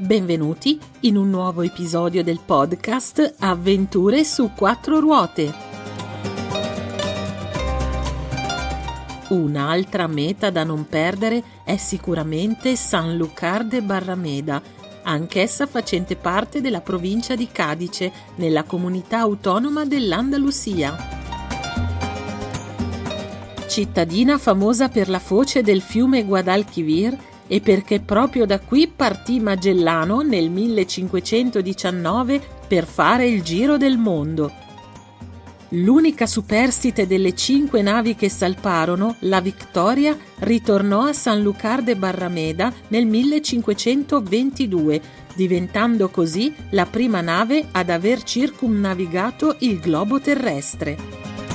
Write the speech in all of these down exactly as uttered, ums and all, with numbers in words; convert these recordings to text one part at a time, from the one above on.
Benvenuti in un nuovo episodio del podcast Avventure su quattro ruote. Un'altra meta da non perdere è sicuramente Sanlúcar de Barrameda, anch'essa facente parte della provincia di Cadice, nella comunità autonoma dell'Andalusia. Cittadina famosa per la foce del fiume Guadalquivir e perché proprio da qui partì Magellano nel millecinquecentodiciannove per fare il giro del mondo. L'unica superstite delle cinque navi che salparono, la Victoria, ritornò a Sanlúcar de Barrameda nel millecinquecentoventidue, diventando così la prima nave ad aver circumnavigato il globo terrestre.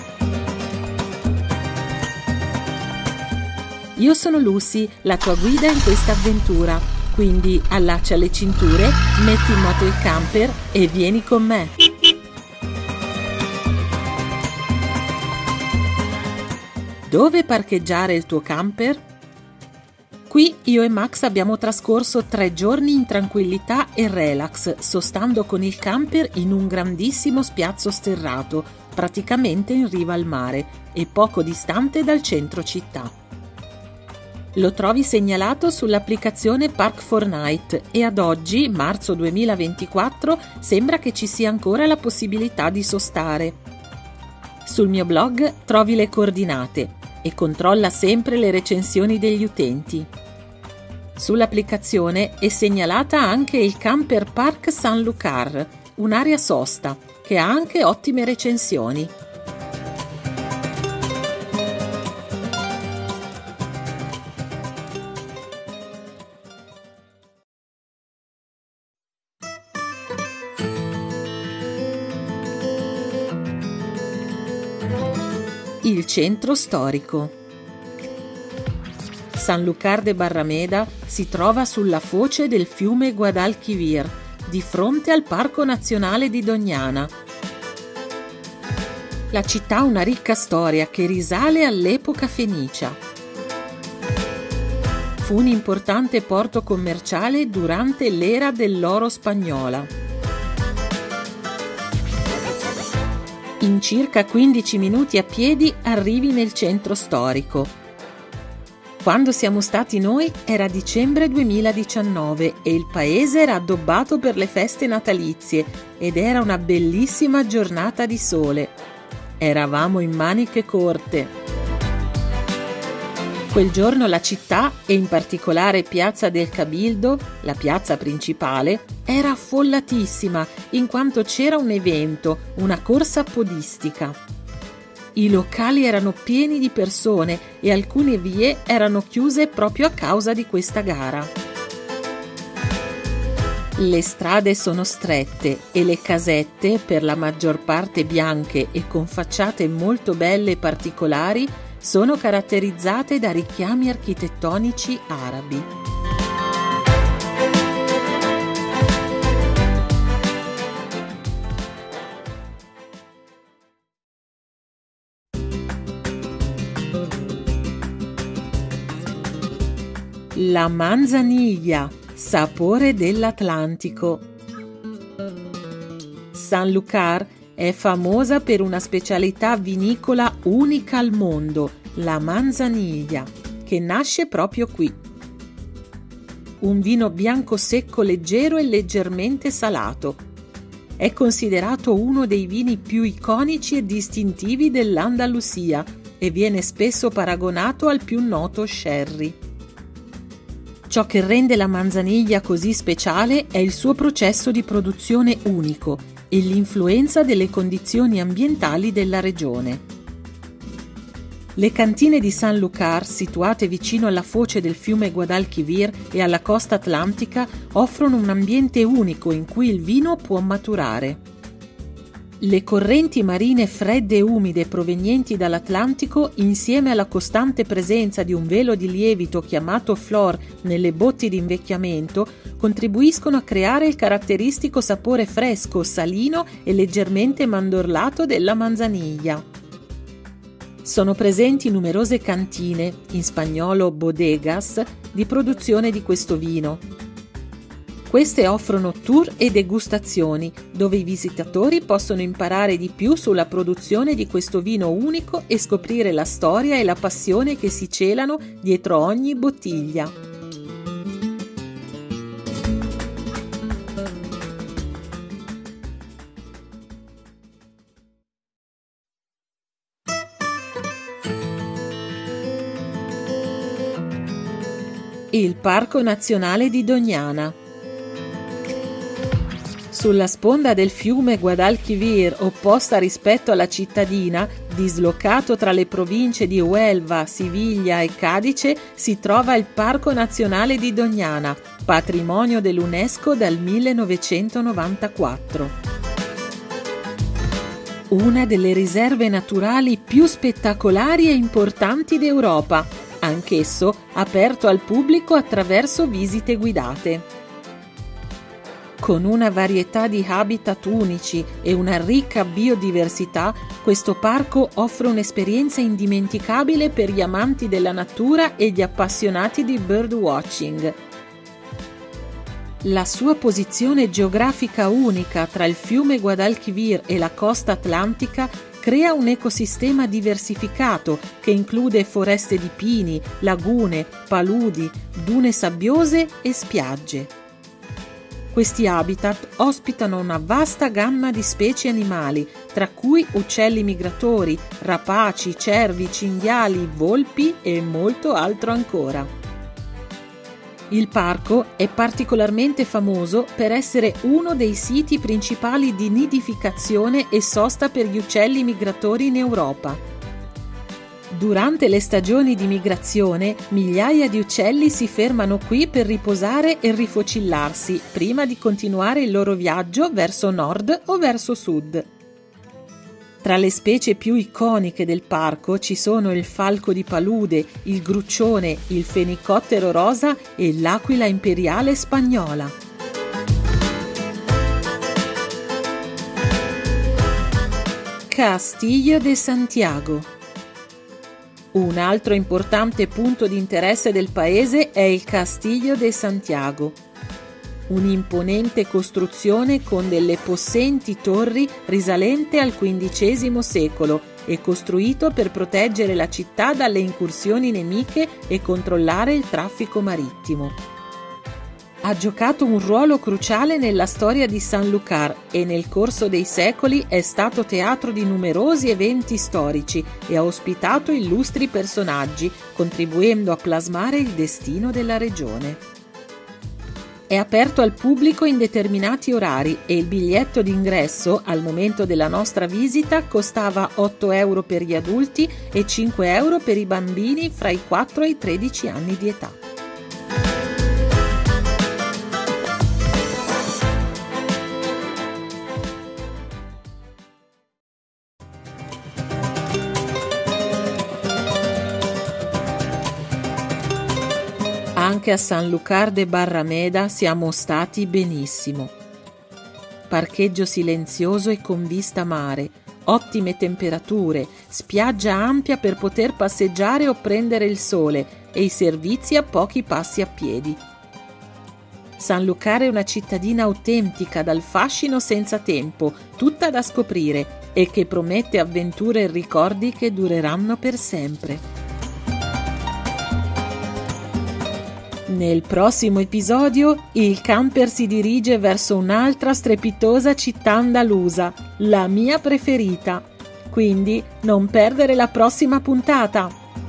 Io sono Lucy, la tua guida in questa avventura, quindi allaccia le cinture, metti in moto il camper e vieni con me. Dove parcheggiare il tuo camper? Qui io e Max abbiamo trascorso tre giorni in tranquillità e relax, sostando con il camper in un grandissimo spiazzo sterrato, praticamente in riva al mare e poco distante dal centro città. Lo trovi segnalato sull'applicazione Park for Night e ad oggi, marzo duemilaventiquattro, sembra che ci sia ancora la possibilità di sostare. Sul mio blog trovi le coordinate e controlla sempre le recensioni degli utenti. Sull'applicazione è segnalata anche il Camper Park Sanlúcar, un'area sosta che ha anche ottime recensioni. Il centro storico. Sanlúcar de Barrameda si trova sulla foce del fiume Guadalquivir, di fronte al Parco Nazionale di Doñana. La città ha una ricca storia che risale all'epoca fenicia. Fu un importante porto commerciale durante l'era dell'oro spagnola. In circa quindici minuti a piedi arrivi nel centro storico. Quando siamo stati noi era dicembre duemiladiciannove e il paese era addobbato per le feste natalizie ed era una bellissima giornata di sole. Eravamo in maniche corte. Quel giorno la città, e in particolare Piazza del Cabildo, la piazza principale, era affollatissima in quanto c'era un evento, una corsa podistica. I locali erano pieni di persone e alcune vie erano chiuse proprio a causa di questa gara. Le strade sono strette e le casette, per la maggior parte bianche e con facciate molto belle e particolari, sono caratterizzate da richiami architettonici arabi. La manzanilla, sapore dell'Atlantico. Sanlúcar è famosa per una specialità vinicola unica al mondo, la manzanilla, che nasce proprio qui. Un vino bianco secco leggero e leggermente salato. È considerato uno dei vini più iconici e distintivi dell'Andalusia e viene spesso paragonato al più noto sherry. Ciò che rende la manzaniglia così speciale è il suo processo di produzione unico e l'influenza delle condizioni ambientali della regione. Le cantine di Sanlúcar, situate vicino alla foce del fiume Guadalquivir e alla costa atlantica, offrono un ambiente unico in cui il vino può maturare. Le correnti marine fredde e umide provenienti dall'Atlantico, insieme alla costante presenza di un velo di lievito chiamato flor nelle botti di invecchiamento, contribuiscono a creare il caratteristico sapore fresco, salino e leggermente mandorlato della manzaniglia. Sono presenti numerose cantine, in spagnolo bodegas, di produzione di questo vino. Queste offrono tour e degustazioni, dove i visitatori possono imparare di più sulla produzione di questo vino unico e scoprire la storia e la passione che si celano dietro ogni bottiglia. Il Parco Nazionale di Doñana. Sulla sponda del fiume Guadalquivir, opposta rispetto alla cittadina, dislocato tra le province di Huelva, Siviglia e Cadice, si trova il Parco Nazionale di Doñana, patrimonio dell'UNESCO dal millenovecentonovantaquattro. Una delle riserve naturali più spettacolari e importanti d'Europa, anch'esso aperto al pubblico attraverso visite guidate. Con una varietà di habitat unici e una ricca biodiversità, questo parco offre un'esperienza indimenticabile per gli amanti della natura e gli appassionati di birdwatching. La sua posizione geografica unica tra il fiume Guadalquivir e la costa atlantica crea un ecosistema diversificato che include foreste di pini, lagune, paludi, dune sabbiose e spiagge. Questi habitat ospitano una vasta gamma di specie animali, tra cui uccelli migratori, rapaci, cervi, cinghiali, volpi e molto altro ancora. Il parco è particolarmente famoso per essere uno dei siti principali di nidificazione e sosta per gli uccelli migratori in Europa. Durante le stagioni di migrazione, migliaia di uccelli si fermano qui per riposare e rifocillarsi prima di continuare il loro viaggio verso nord o verso sud. Tra le specie più iconiche del parco ci sono il falco di palude, il gruccione, il fenicottero rosa e l'aquila imperiale spagnola. Castillo de Santiago. Un altro importante punto di interesse del paese è il Castillo de Santiago. Un'imponente costruzione con delle possenti torri risalente al quindicesimo secolo e costruito per proteggere la città dalle incursioni nemiche e controllare il traffico marittimo. Ha giocato un ruolo cruciale nella storia di Sanlúcar e nel corso dei secoli è stato teatro di numerosi eventi storici e ha ospitato illustri personaggi, contribuendo a plasmare il destino della regione. È aperto al pubblico in determinati orari e il biglietto d'ingresso al momento della nostra visita costava otto euro per gli adulti e cinque euro per i bambini fra i quattro e i tredici anni di età. Anche a Sanlúcar de Barrameda siamo stati benissimo. Parcheggio silenzioso e con vista mare, ottime temperature, spiaggia ampia per poter passeggiare o prendere il sole e i servizi a pochi passi a piedi. Sanlúcar è una cittadina autentica dal fascino senza tempo, tutta da scoprire e che promette avventure e ricordi che dureranno per sempre. Nel prossimo episodio il camper si dirige verso un'altra strepitosa città andalusa, la mia preferita. Quindi non perdere la prossima puntata!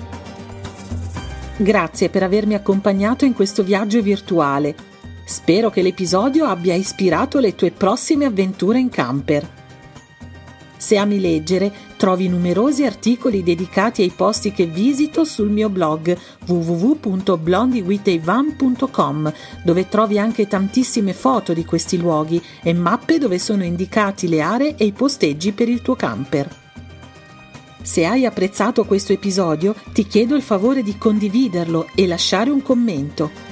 Grazie per avermi accompagnato in questo viaggio virtuale. Spero che l'episodio abbia ispirato le tue prossime avventure in camper. Se ami leggere, trovi numerosi articoli dedicati ai posti che visito sul mio blog w w w punto blondie with ivan punto com, dove trovi anche tantissime foto di questi luoghi e mappe dove sono indicati le aree e i posteggi per il tuo camper. Se hai apprezzato questo episodio, ti chiedo il favore di condividerlo e lasciare un commento.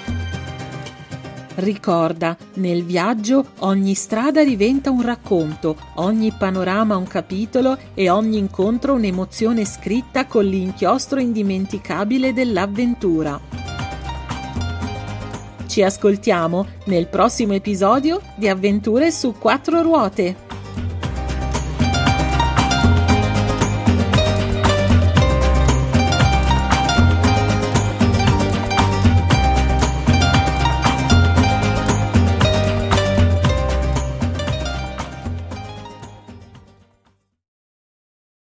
Ricorda, nel viaggio ogni strada diventa un racconto, ogni panorama un capitolo e ogni incontro un'emozione scritta con l'inchiostro indimenticabile dell'avventura. Ci ascoltiamo nel prossimo episodio di Avventure su quattro ruote.